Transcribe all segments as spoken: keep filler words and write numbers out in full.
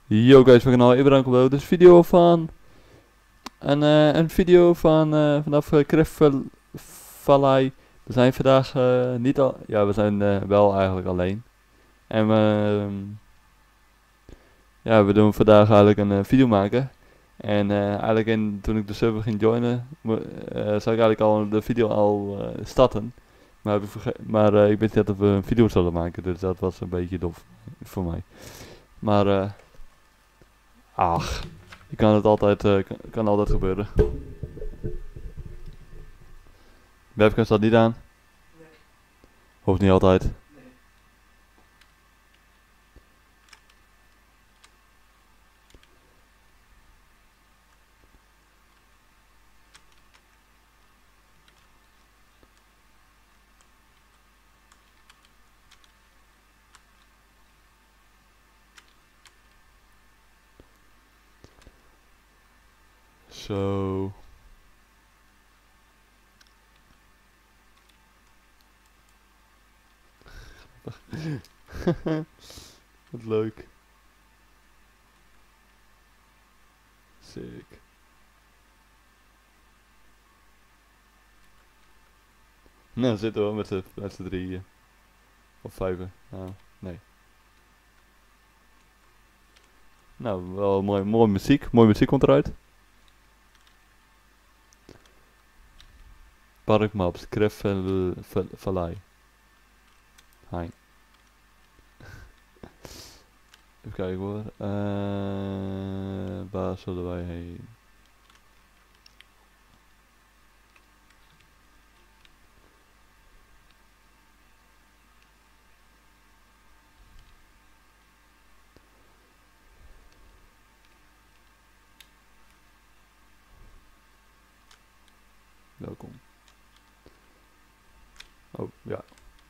Yo guys, van kanaal Ibrahim Kablo. Dus video van een, eh, een video van eh, vanaf uh, Kref Vallei. We zijn vandaag eh, niet al, ja we zijn eh, wel eigenlijk alleen. En we, ehm, ja we doen vandaag eigenlijk een eh, video maken. En eh, eigenlijk in, toen ik de server ging joinen, mo- eh, zag ik eigenlijk al de video al eh, starten. Maar, heb ik, verge- maar eh, ik wist niet dat we een video zouden maken, dus dat was een beetje dom voor mij. Maar eh ach, je kan het altijd, eh, kan, kan altijd gebeuren. Webcam staat niet aan. Hoeft niet altijd. Zo. Wat leuk. Sick. Nou, dan zitten we met z'n met z'n drieën. Of vijven. Nou, nee. Nou, wel mooi, mooi muziek. Mooie muziek komt eruit. Parkmaps, Kref Vallei. Hi. Even kijken hoor. Uh, waar zullen wij heen? Welkom. Oh, ja.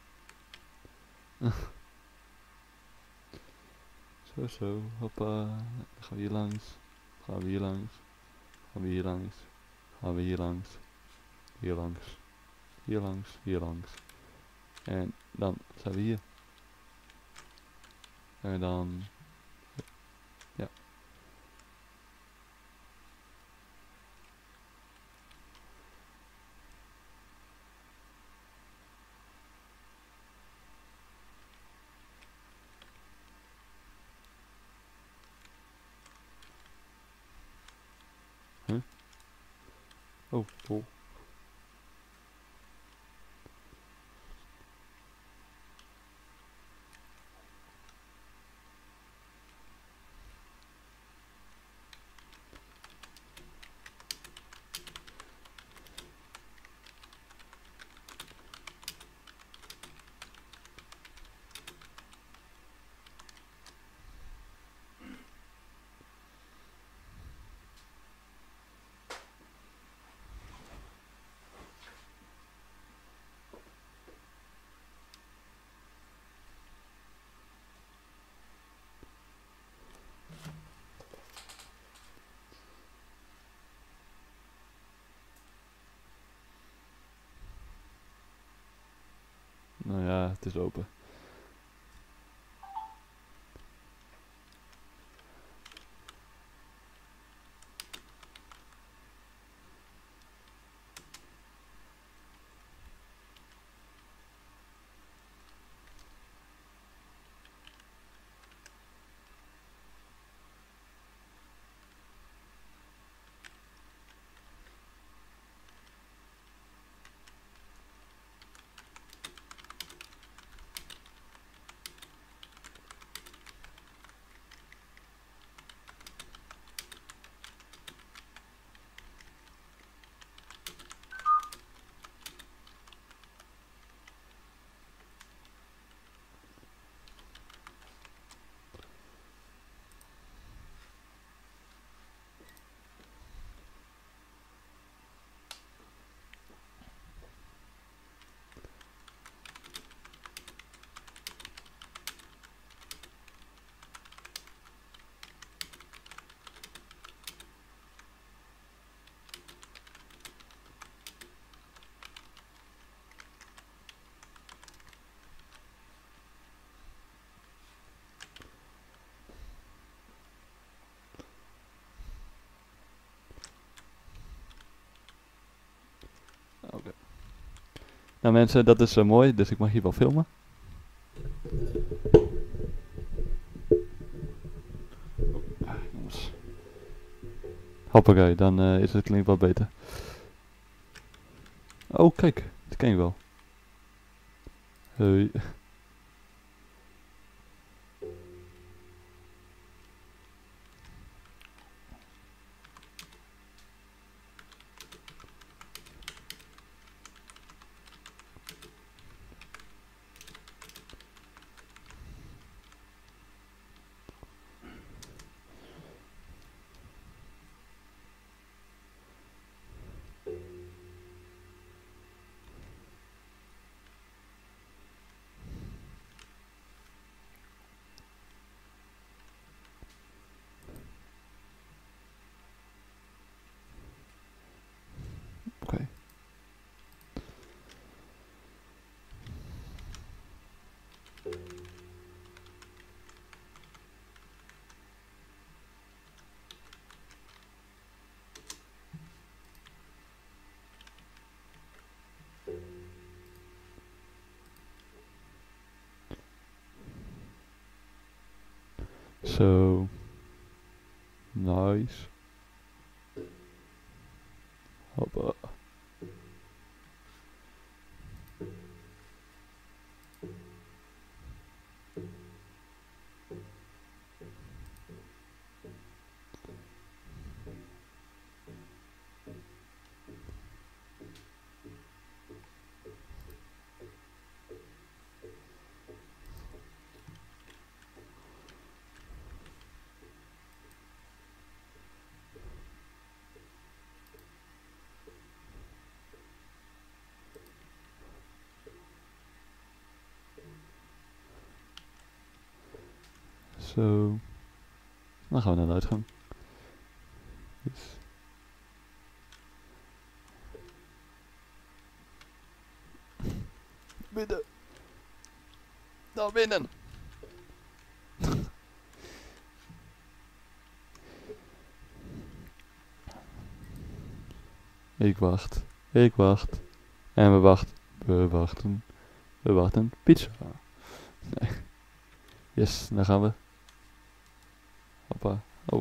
Zo, zo. Hoppa. Dan gaan we hier langs. Gaan we hier langs. Gaan we hier langs. Gaan we hier langs. Hier langs. Hier langs. Hier langs. En dan zijn we hier. En dan... Ja. Huh? Oh, oh. Nou ja, het is open. Nou mensen, dat is uh, mooi, dus ik mag hier wel filmen. Oh, jongens. Hoppakee, dan uh, is het klinkt wat beter. Oh kijk, dat ken je wel. Hey. Oké. Zo. Nice. Hoppa. Zo. Dan gaan we naar de uitgang. Dus. Binnen. Naar binnen. Ik wacht. Ik wacht. En we wachten. We wachten. We wachten. Pizza. Nee. Yes, daar gaan we. Hoppa. Oh.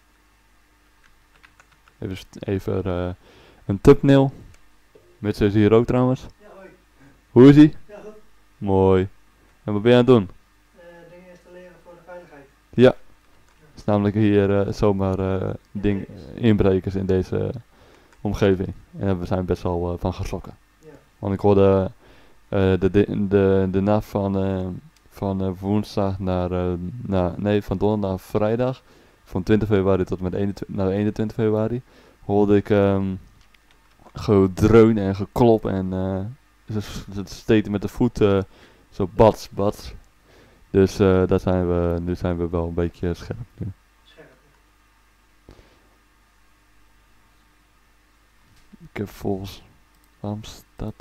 Even, even uh, een thumbnail. Met z'n hier ook trouwens. Ja, hoi. Hoe is ie? Ja, goed. Mooi. En wat ben je aan het doen? Uh, dingen installeren voor de veiligheid. Ja. Het is namelijk hier uh, zomaar uh, ding, uh, inbrekers in deze uh, omgeving. En we zijn best wel uh, van geschrokken. Ja. Want ik hoorde uh, de, de, de, de nacht van, uh, van uh, woensdag naar, uh, naar, nee, van donderdag naar vrijdag. Van twintig februari tot met eenentwintig, naar eenentwintig februari. Hoorde ik um, gedreun en geklop en uh, ze steken met de voet uh, zo bats, bats. Dus uh, daar zijn we, nu zijn we wel een beetje scherp nu. Scherp. Ik heb volgens, waarom staat...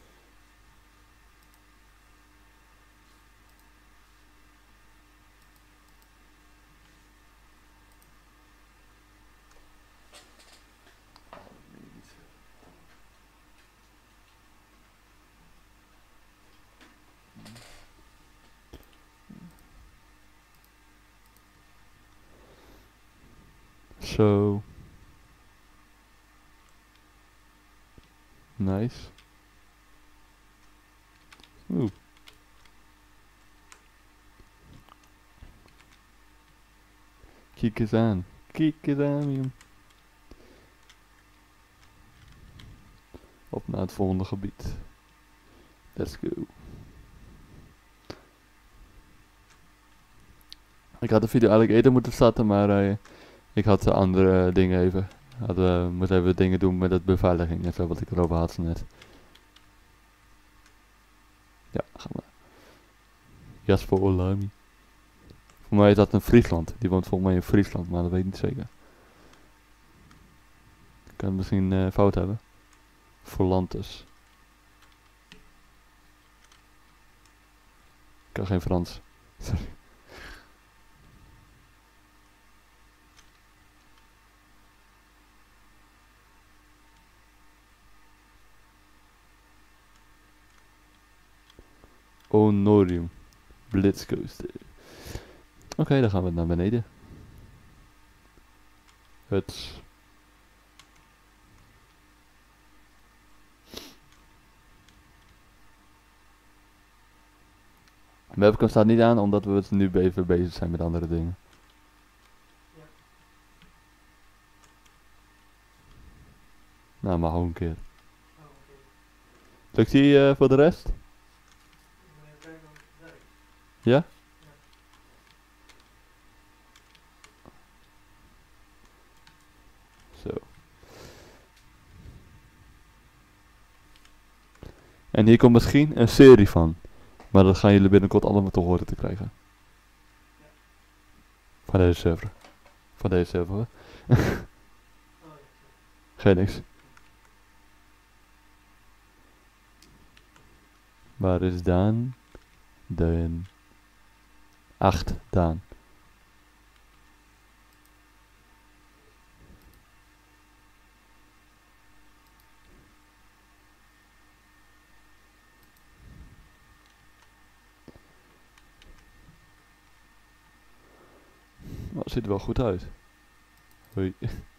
Zo. Nice. Oeh. Kijk eens aan. Kijk eens aan, jong. Op naar het volgende gebied. Let's go. Ik had de video eigenlijk eerder moeten starten, maar uh, ik had uh, andere uh, dingen even. Had, uh, moet even dingen doen met het beveiliging en zo, wat ik erover had net. Ja, gaan we. Jasper Olami. Voor mij is dat in Friesland. Die woont volgens mij in Friesland, maar dat weet ik niet zeker. Ik kan het misschien uh, fout hebben. Volantes. Ik kan geen Frans. Sorry. Onorium. Blitzcoaster. Oké, okay, dan gaan we naar beneden. Het. Mijn webcam staat niet aan omdat we nu even bezig zijn met andere dingen. Ja. Nou, maar gewoon een keer. Oh, oké. Lukt die uh, voor de rest? Ik moet even kijken of het werkt. Ja? Ja. Zo. En hier komt misschien een serie van. Maar dat gaan jullie binnenkort allemaal te horen te krijgen. Ja. Van deze server. Van deze server. Oh, ja. Geen niks. Waar is Daan? Daan. Acht Daan. Oh, het ziet er wel goed uit. Hoi.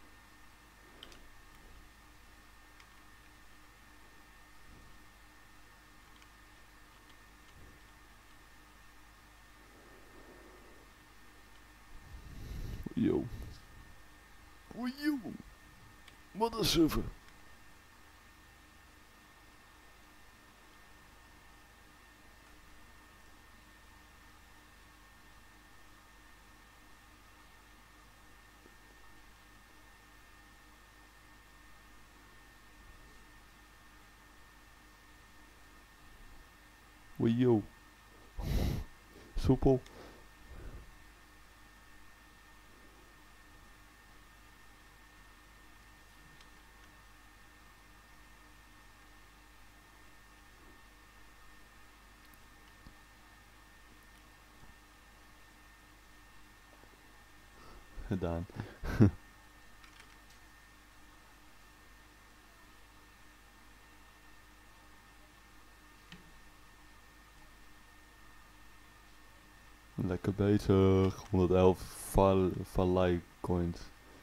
Yo. Oei, yo. Wat een server. Oei, yo. Soepel. Gedaan. Lekker bezig. honderdelf val vallei coins.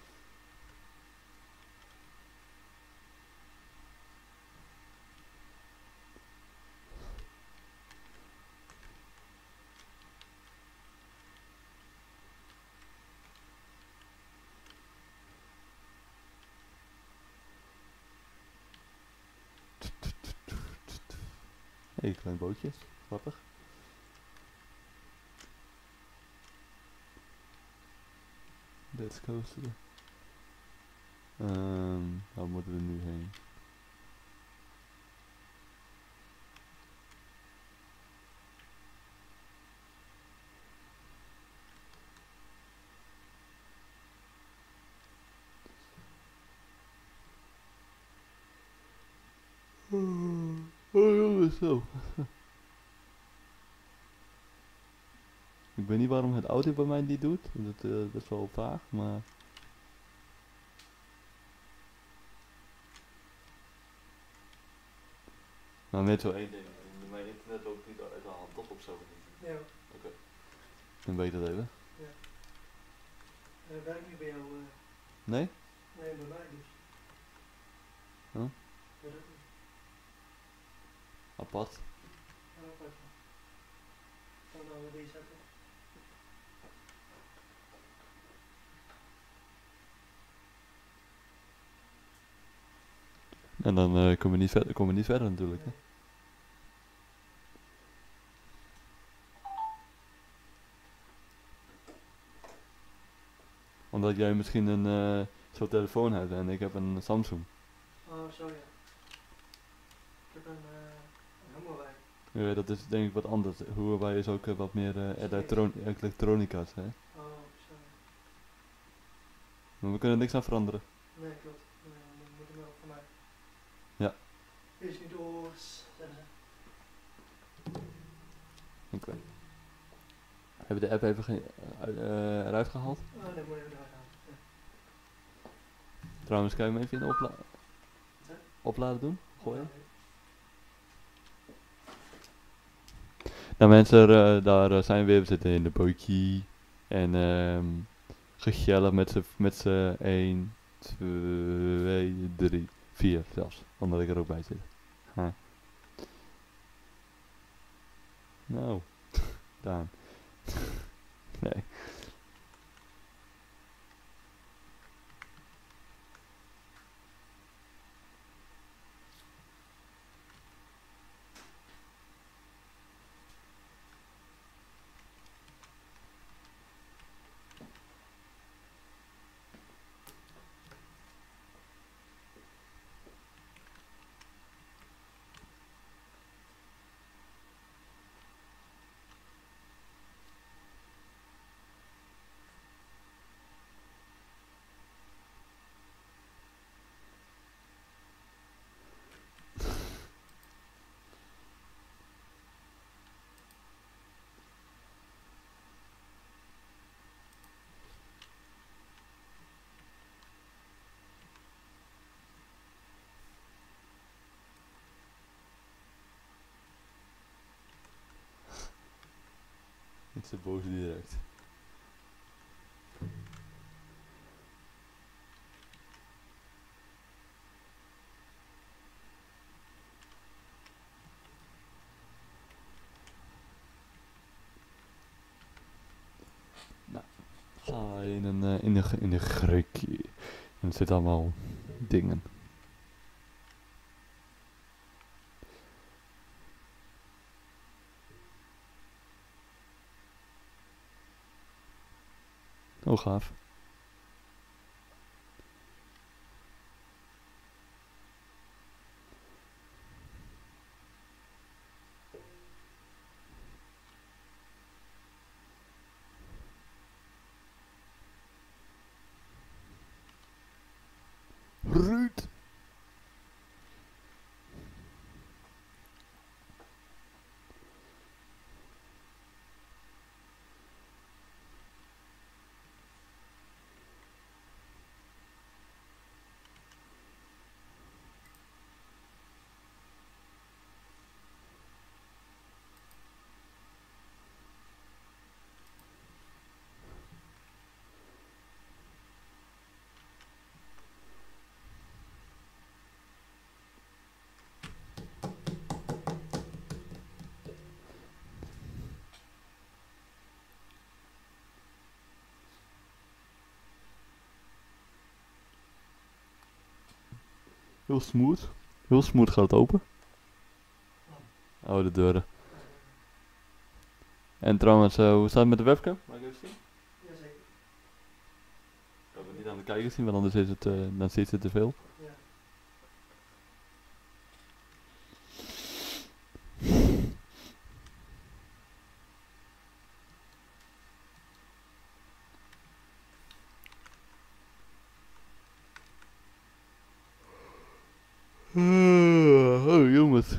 Hé, hey, klein bootje. Grappig. Let's coaster. Um, waar moeten we nu heen? Oh jongens, zo. Ik weet niet waarom het audio bij mij niet doet. Dat, uh, dat is wel vaag, maar... Maar met zo één ding. Mijn internet loopt niet uit de hand, toch op zo niet? Ja. Oké. Okay. Dan weet je dat even. Ja. En dat werkt niet bij jou? Uh... Nee? Nee, bij mij dus. Huh? Weet ik niet. Apart. Ja, apart. Dan gaan we resetten. En dan uh, komen we niet verder, komen we niet verder natuurlijk. Hè? Omdat jij misschien een uh, zo'n telefoon hebt en ik heb een Samsung. Oh, zo ja. Ik heb een, uh, een Huawei. Ja, dat is denk ik wat anders. Huawei is ook uh, wat meer uh, elektron elektronica's, hè. Oh, zo. Maar we kunnen niks aan veranderen. Nee, klopt. Nee, dan moet het wel voor mij. Ja. Is niet oors, zeggen ze. Oké. Okay. Hebben we de app even uh, uh, eruit gehaald? Oh, nee, moet je even eruit halen. Ja. Trouwens, kan je hem even in de opla opladen doen? Gooien? Nou mensen, eh, daar eh, zijn we weer. We zitten in de bootje. En ehm gezellig met z'n met z'n één, twee, drie, vier zelfs. Omdat ik er ook bij zit. Ha. Nou, Daan. Nee. Ik zit boos direct. Nou, gaan we in een eh, in de in de greukje. En er zitten allemaal dingen. Oh gaaf. Ruud. Heel smooth. Heel smooth gaat het open. Oh, de deuren. En trouwens, uh, hoe staat het met de webcam? Mag ik even zien? Jazeker. Ik kan het niet aan de kijkers zien, want anders is het, uh, dan ziet het te veel. Ja. Uh, oh jongens.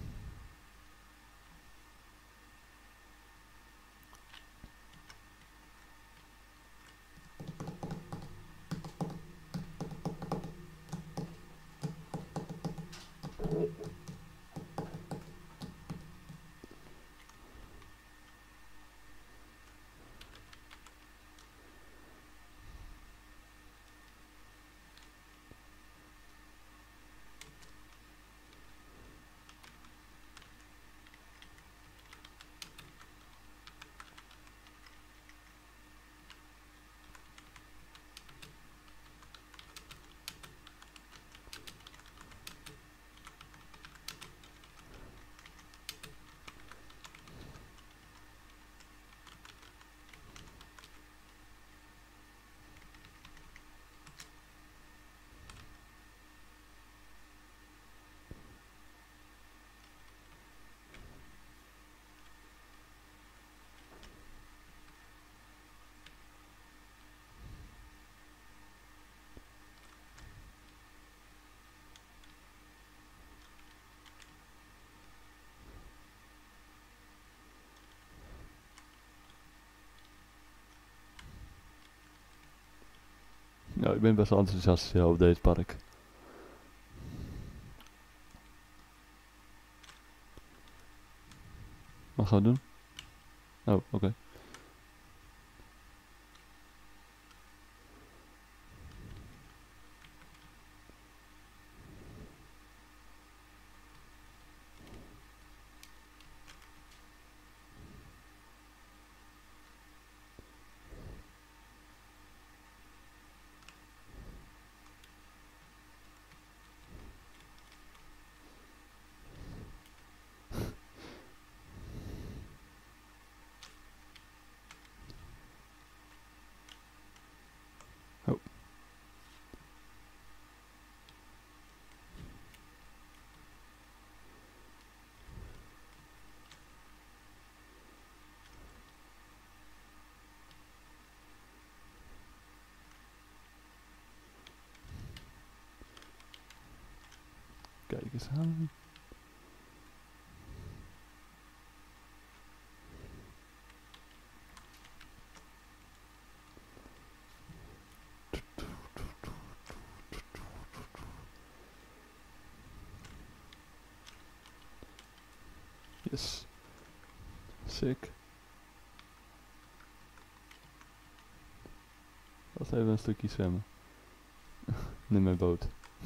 Nou, ik ben best wel enthousiast uh, over deze park. Wat gaan we doen? Oh, oké. Okay. Oh. Kijk eens aan. Yes. Sick. Laten we even een stukje zwemmen. In mijn boot.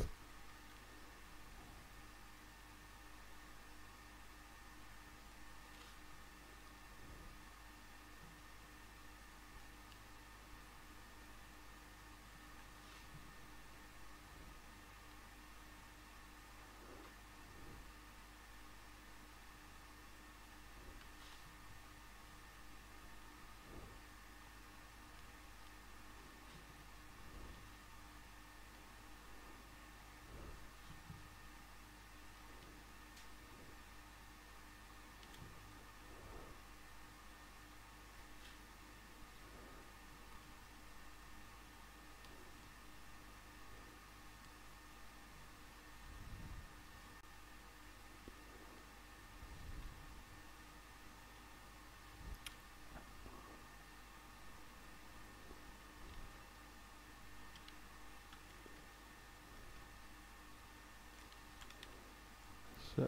Zo.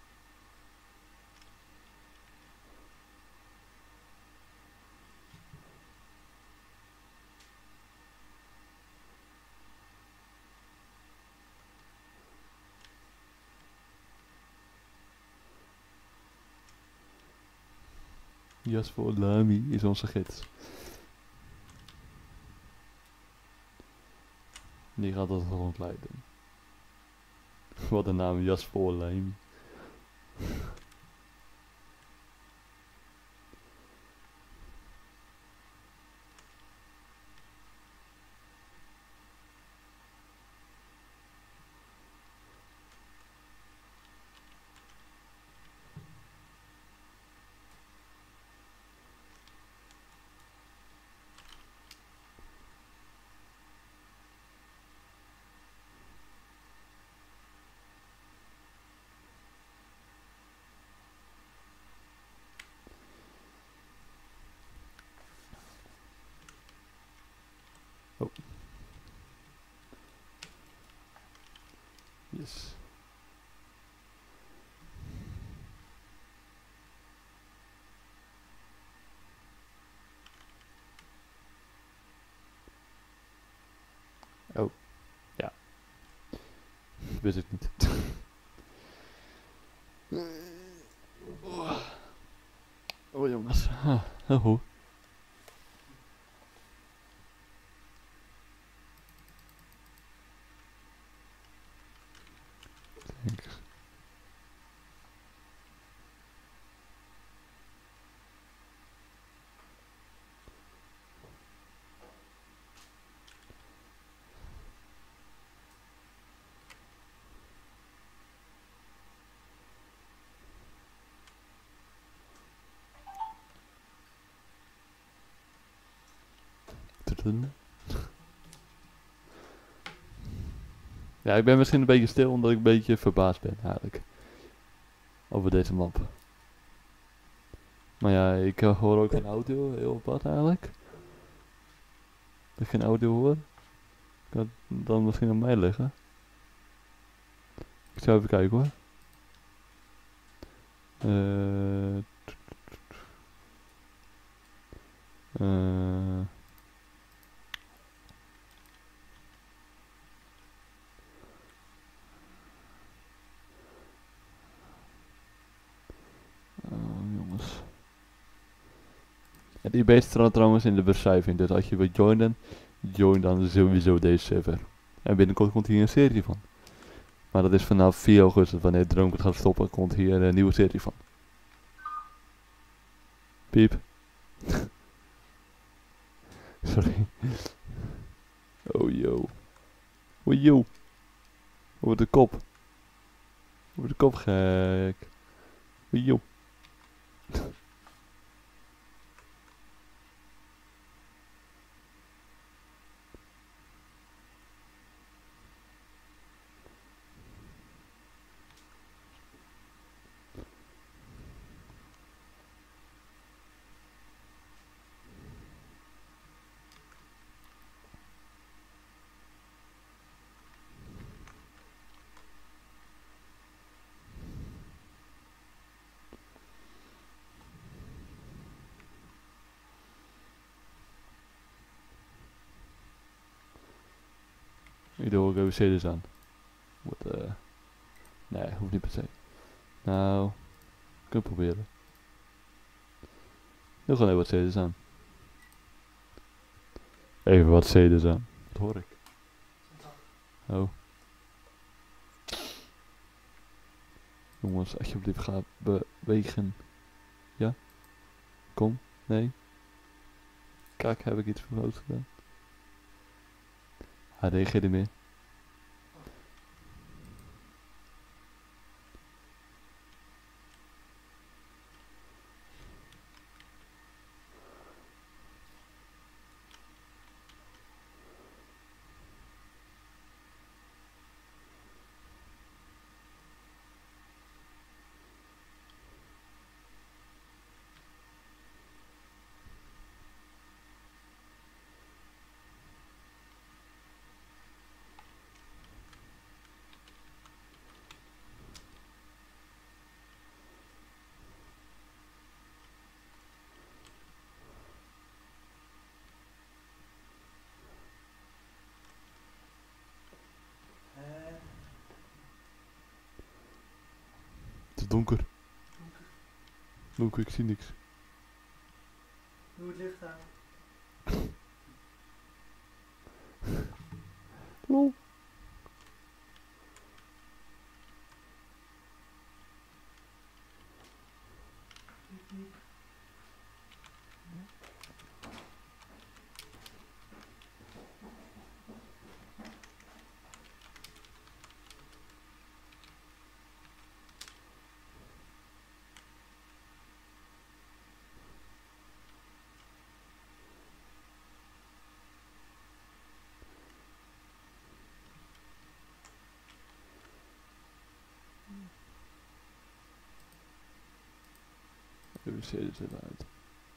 Jasper Lamy is onze gids. Die gaat ons rondleiden. Wat een naam, Jasper Lamy. Oh. Yes. Oh. Ja. Wist ik niet. Oh jongens. Ah, oh. Denk. Ja, ik ben misschien een beetje stil omdat ik een beetje verbaasd ben eigenlijk. Over deze map. Maar ja, ik uh, hoor ook geen audio, heel apart eigenlijk. Dat ik geen audio hoor. Kan het dan misschien aan mij liggen. Ik zou even kijken hoor. Uh, Eh... Oh, jongens. Het I B staat trouwens in de beschrijving, dus als je wilt joinen, join dan sowieso deze server. En binnenkort komt hier een serie van. Maar dat is vanaf vier augustus, wanneer Droomkart gaat stoppen, komt hier een nieuwe serie van. Piep. Sorry. Oh yo. Oh yo. Over de kop. Over de kop gek. Oh yo. Ik doe ook even C D's aan. Wat eh... Nee, hoeft niet per se. Nou... Kun je proberen. Doe gewoon even wat C D's aan. Even wat C D's aan. Wat hoor ik? Oh. Jongens, alsjeblieft ga bewegen. Ja? Kom? Nee? Kijk, heb ik iets fout gedaan? Hij reageerde meer. Eh, Het is donker. Donker, ik zie niks. Doe het licht aan. Lol. Piep, piep. Even C D's eruit.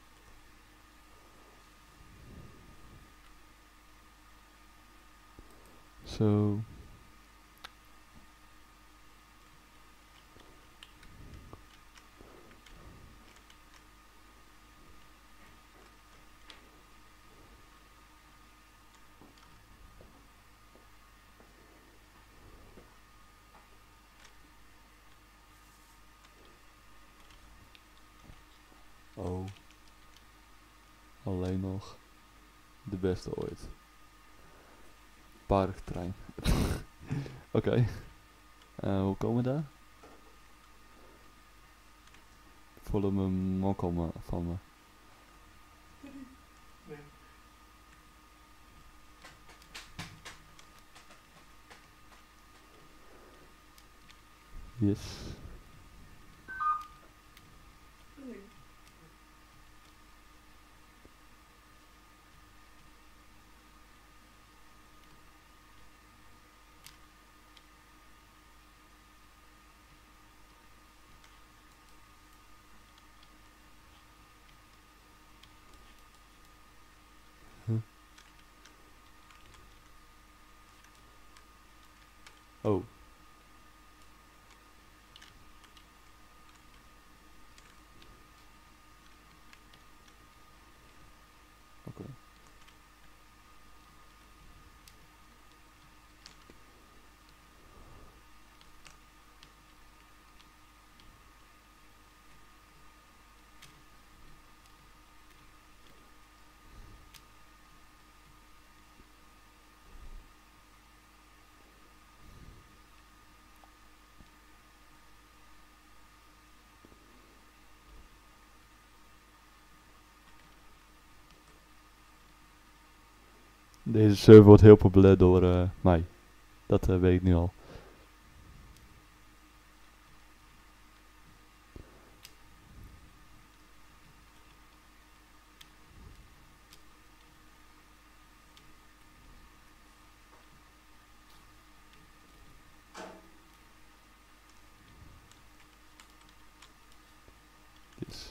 Zo. Oh. Alleen nog de beste ooit. Parktrein. Oké. Okay. Uh, hoe komen we daar? Voelen me mokkel me van me. Nee. Yes. Nee. Huh? Oh. Deze server wordt heel populair door uh, mij. Dat uh, weet ik nu al. Yes.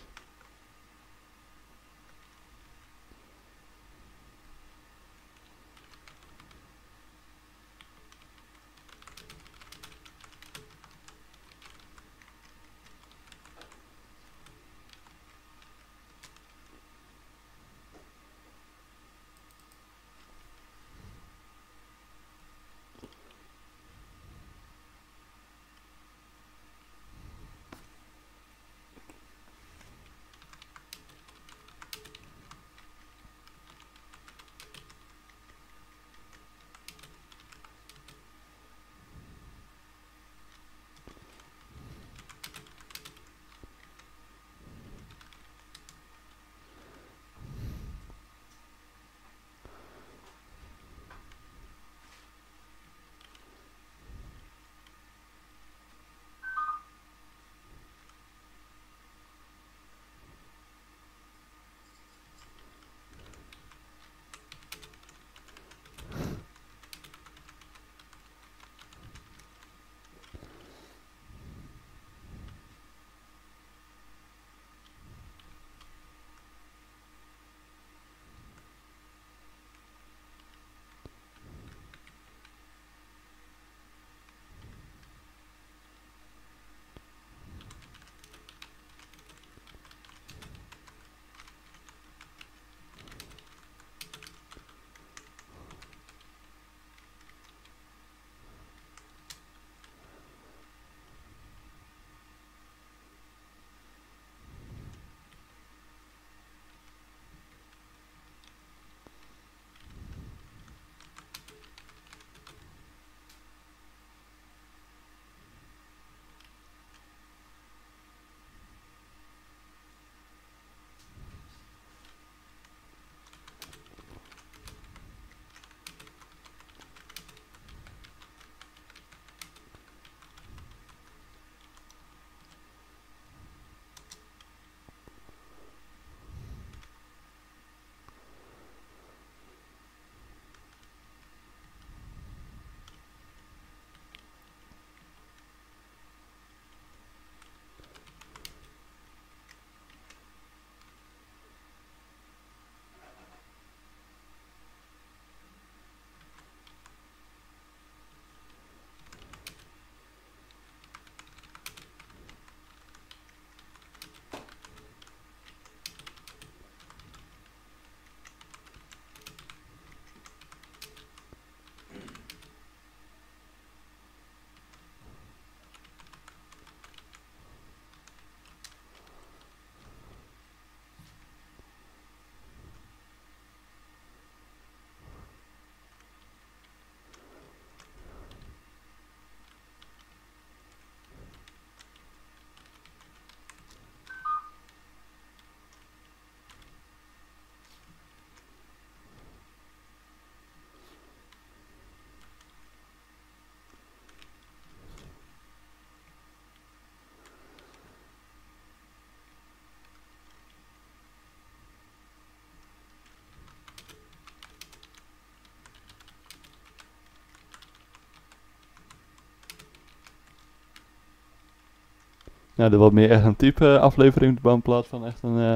Nou, dit wordt meer echt een type aflevering in plaats van echt een uh,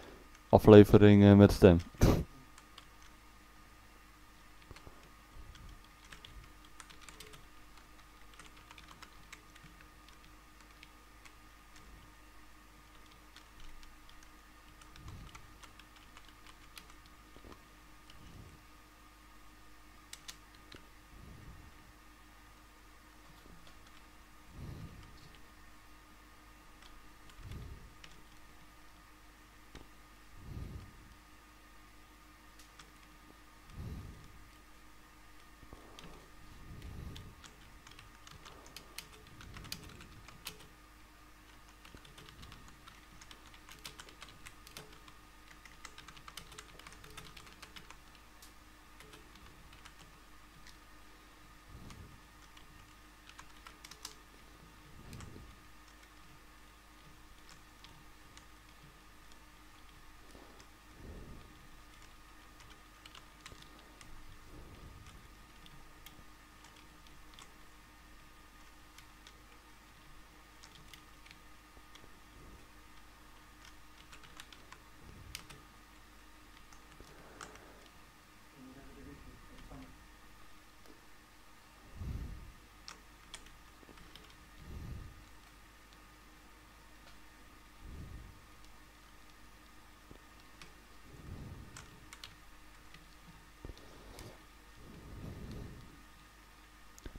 aflevering uh, met stem.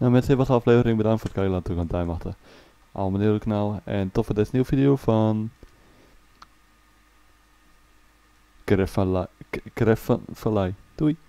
Nou mensen, dit was de aflevering. Bedankt voor het kijken. Laat natuurlijk een duim achter. Abonneer op het kanaal. En tot voor deze nieuwe video van... Krefvalai. Krefvalai. Doei.